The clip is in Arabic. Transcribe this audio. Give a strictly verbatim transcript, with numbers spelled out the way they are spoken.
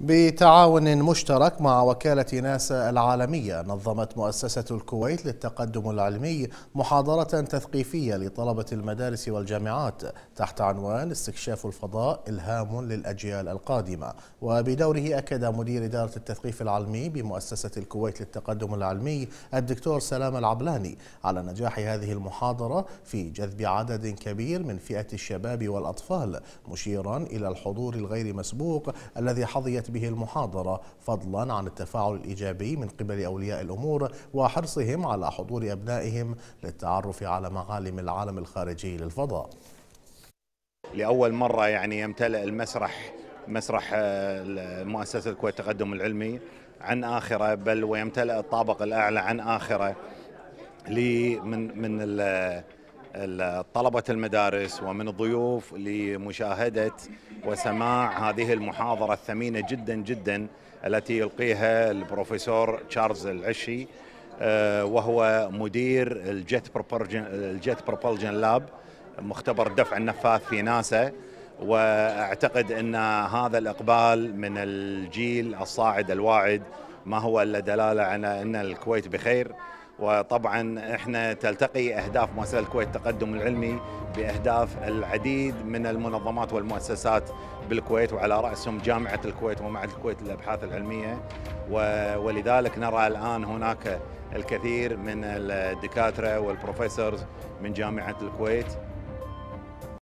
بتعاون مشترك مع وكالة ناسا العالمية، نظمت مؤسسة الكويت للتقدم العلمي محاضرة تثقيفية لطلبة المدارس والجامعات تحت عنوان استكشاف الفضاء إلهام للأجيال القادمة. وبدوره أكد مدير إدارة التثقيف العلمي بمؤسسة الكويت للتقدم العلمي الدكتور سلام العبلاني على نجاح هذه المحاضرة في جذب عدد كبير من فئة الشباب والأطفال، مشيرا إلى الحضور الغير مسبوق الذي حظيت به المحاضرة، فضلا عن التفاعل الإيجابي من قبل أولياء الأمور وحرصهم على حضور أبنائهم للتعرف على معالم العالم الخارجي للفضاء. لأول مرة يعني يمتلئ المسرح مسرح مؤسسة الكويت التقدم العلمي عن آخرة، بل ويمتلئ الطابق الأعلى عن آخرة من من طلبة المدارس ومن الضيوف لمشاهدة وسماع هذه المحاضرة الثمينة جدا جدا التي يلقيها البروفيسور تشارلز العشي، وهو مدير الجيت بروبلجن الجيت بروبلجن لاب، مختبر دفع النفاث في ناسا. واعتقد ان هذا الاقبال من الجيل الصاعد الواعد ما هو الا دلاله على ان الكويت بخير. وطبعا احنا تلتقي اهداف مؤسسه الكويت التقدم العلمي باهداف العديد من المنظمات والمؤسسات بالكويت، وعلى راسهم جامعه الكويت ومعهد الكويت للابحاث العلميه. ولذلك نرى الان هناك الكثير من الدكاتره والبروفيسورز من جامعه الكويت